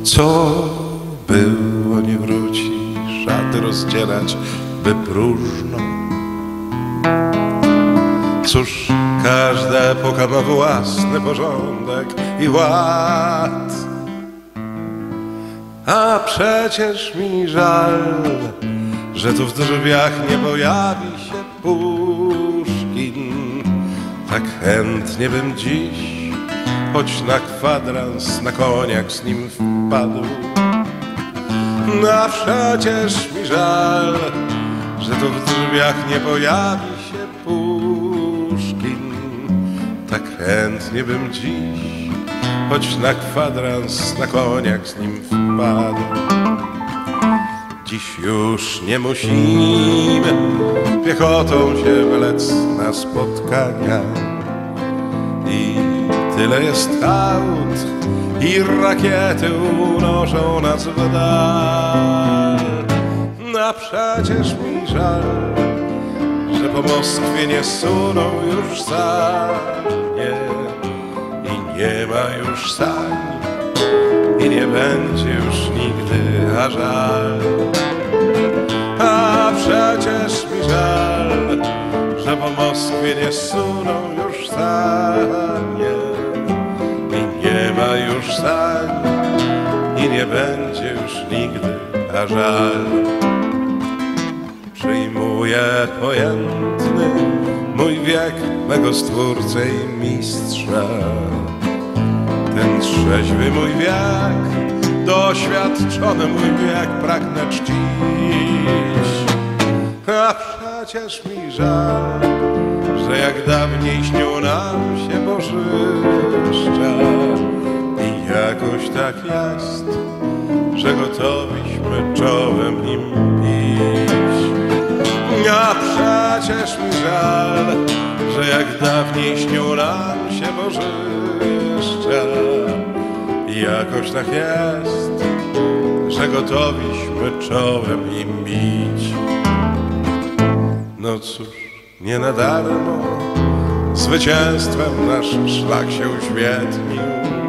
Co było, nie wróci, szaty rozdzierać by próżno. Cóż, każda epoka ma własny porządek i ład. A przecież mi żal, że tu w drzwiach nie pojawi się Puszkin. Tak chętnie bym dziś, choć na kwadrans, na koniak z nim wpadł. A przecież mi żal, że tu w drzwiach nie pojawi się Puszkin. Tak chętnie bym dziś, choć na kwadrans, na koniak z nim wpadł. Dziś już nie musimy piechotą się wlec na spotkania. I tyle jest aut i rakiety unoszą nas w dal. A przecież mi żal, że po Moskwie nie suną już sanie i nie ma już sań i nie będzie już nigdy, a żal. A przecież mi żal, że po Moskwie nie suną już sanie i nie ma już sań i nie będzie już nigdy, a żal. Przyjmuję pojętny mój wiek mego stwórcy i mistrza. Ten trzeźwy mój wiek, doświadczony mój wiek pragnę czcić. A przecież mi żal, że jak dawniej śniło nam się bożyszcza. I jakoś tak jest, że gotowiśmy czołem nim bić. A przecież mi żal, że jak dawniej śniło nam się bożyszcza. I jakoś tak jest, że gotowiśmy czołem im bić. No cóż, nie na darmo zwycięstwem nasz szlak się uświetnił.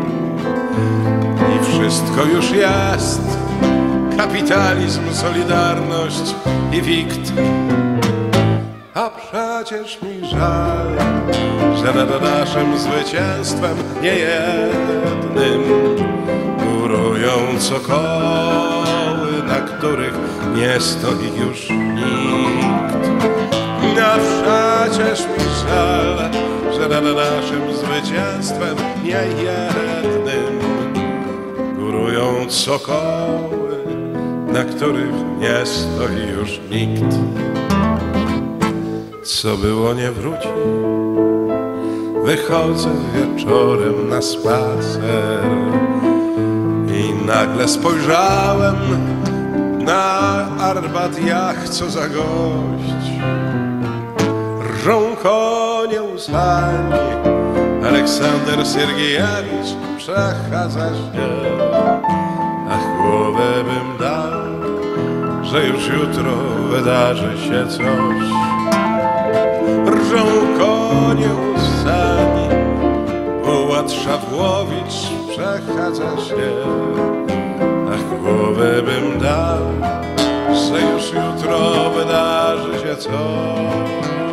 I wszystko już jest, kapitalizm, solidarność i wikt. A przecież mi żal, że nad naszym zwycięstwem niejednym górują cokoły, na których nie stoi już nikt. A przecież mi żal, że nad naszym zwycięstwem niejednym górują cokoły, na których nie stoi już nikt. Co było, nie wróci. Wychodzę wieczorem na spacer i nagle spojrzałem na Arbat Jach, co za gość. Rżą konie łzami, Aleksander Siergiejewicz przechadza się. Ach, głowę bym dał, że już jutro wydarzy się coś. Rżą konie łzami, Bułat Szawłowicz przechadza się. Ach, głowę bym dał, że już jutro wydarzy się coś.